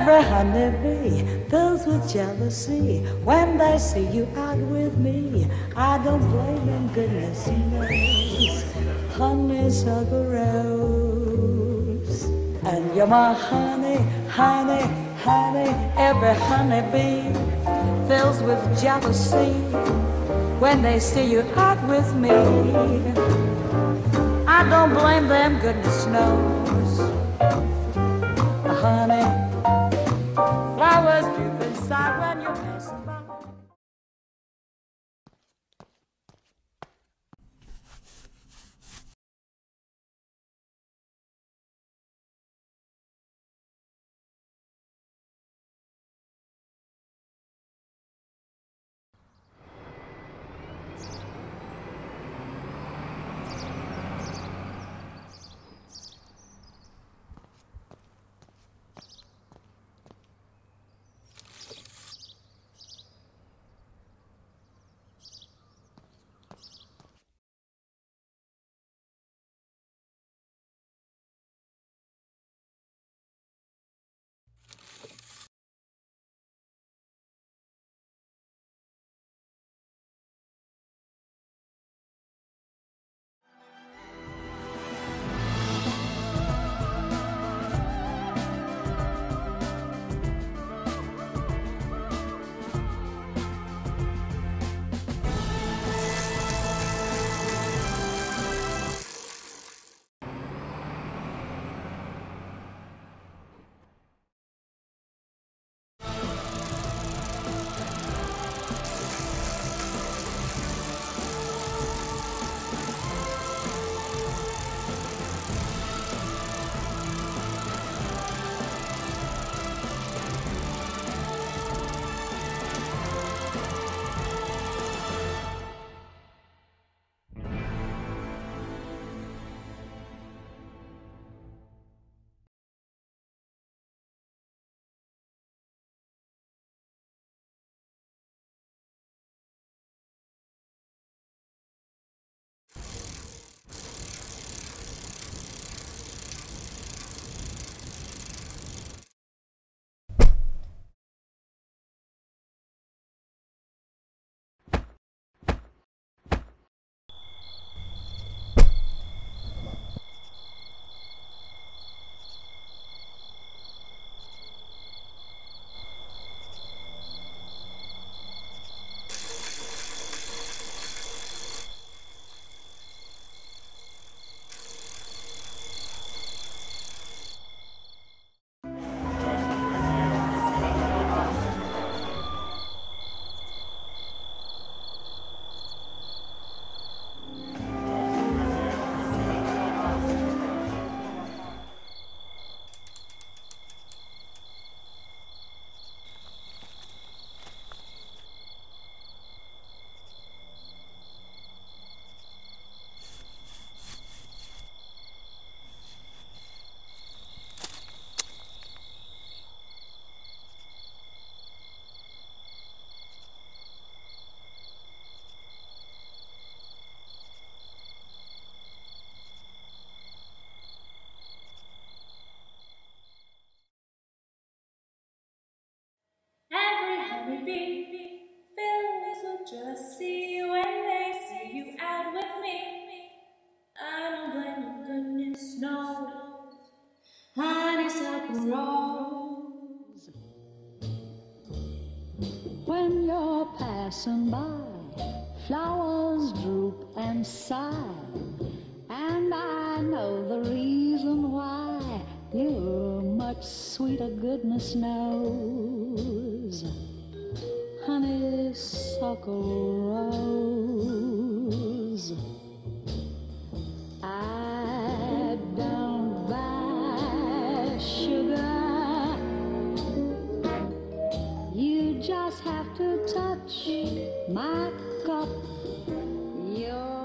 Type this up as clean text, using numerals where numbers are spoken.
Every honeybee fills with jealousy when they see you out with me. I don't blame them, goodness knows. Honeysuckle rose, and you're my honey, honey, honey. Every honeybee fills with jealousy when they see you out with me. I don't blame them, goodness knows. Honey, flowers droop inside when you're passing by. Honeybee, feelings will just see when they see you out with me. I don't blame you, goodness knows. Honeysuckle rose. When you're passing by, flowers droop and sigh, and I know the reason why. You're much sweeter, goodness knows. Honeysuckle rose. I don't buy sugar. You just have to touch my cup. You're